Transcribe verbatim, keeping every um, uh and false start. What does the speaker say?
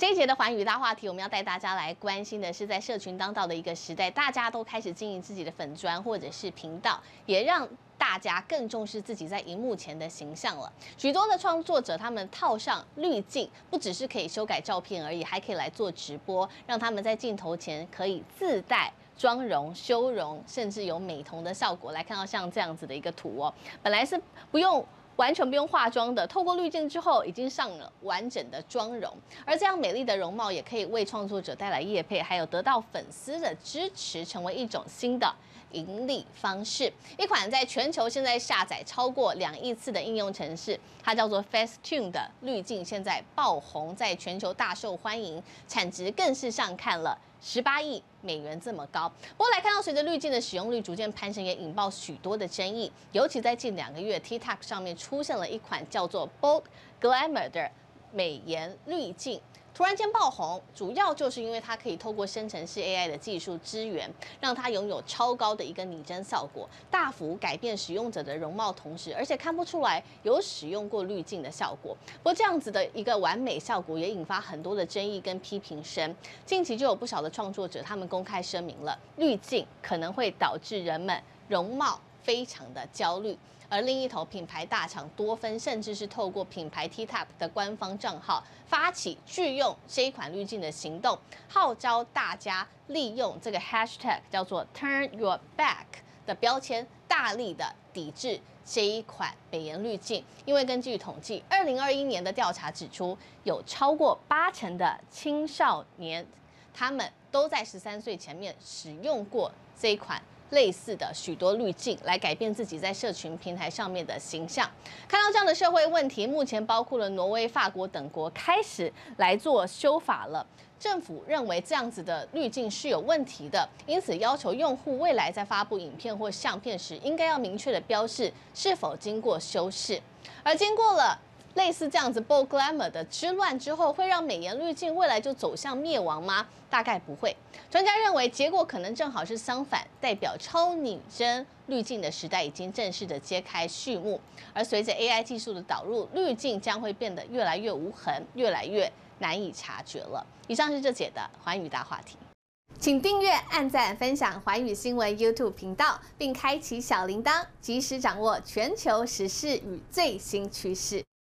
这一节的寰宇大话题，我们要带大家来关心的是，在社群当道的一个时代，大家都开始经营自己的粉专或者是频道，也让大家更重视自己在荧幕前的形象了。许多的创作者，他们套上滤镜，不只是可以修改照片而已，还可以来做直播，让他们在镜头前可以自带妆容、修容，甚至有美瞳的效果。来看到像这样子的一个图哦，本来是不用。完全不用化妆的，透过滤镜之后，已经上了完整的妆容，而这样美丽的容貌也可以为创作者带来业配，还有得到粉丝的支持，成为一种新的盈利方式。一款在全球现在下载超过两亿次的应用程式，它叫做 Facetune 的滤镜，现在爆红，在全球大受欢迎，产值更是上看了十八亿美元这么高。不过来看到，随着滤镜的使用率逐渐攀升，也引爆许多的争议。尤其在近两个月 ，TikTok 上面出现了一款叫做 Bold Glamour 的美颜滤镜。突然间爆红，主要就是因为它可以透过生成式 A I 的技术支援，让它拥有超高的一个拟真效果，大幅改变使用者的容貌，同时而且看不出来有使用过滤镜的效果。不过这样子的一个完美效果也引发很多的争议跟批评声。近期就有不少的创作者，他们公开声明了，滤镜可能会导致人们容貌非常的焦虑。而另一头，品牌大厂多芬甚至是透过品牌 TikTok 的官方账号发起拒用这一款滤镜的行动，号召大家利用这个 hashtag 叫做 Turn Your Back 的标签，大力的抵制这一款美颜滤镜。因为根据统计，二零二一年的调查指出，有超过八成的青少年，他们都在十三岁前面使用过这一款类似的许多滤镜，来改变自己在社群平台上面的形象。看到这样的社会问题，目前包括了挪威、法国等国开始来做修法了。政府认为这样子的滤镜是有问题的，因此要求用户未来在发布影片或相片时，应该要明确的标示是否经过修饰。而经过了类似这样子 Bold Glamour 的之乱之后，会让美颜滤镜未来就走向灭亡吗？大概不会。专家认为，结果可能正好是相反，代表超拟真滤镜的时代已经正式的揭开序幕。而随着 A I 技术的导入，滤镜将会变得越来越无痕，越来越难以察觉了。以上是这节的寰宇大话题，请订阅、按赞、分享寰宇新闻 YouTube 频道，并开启小铃铛，及时掌握全球时事与最新趋势。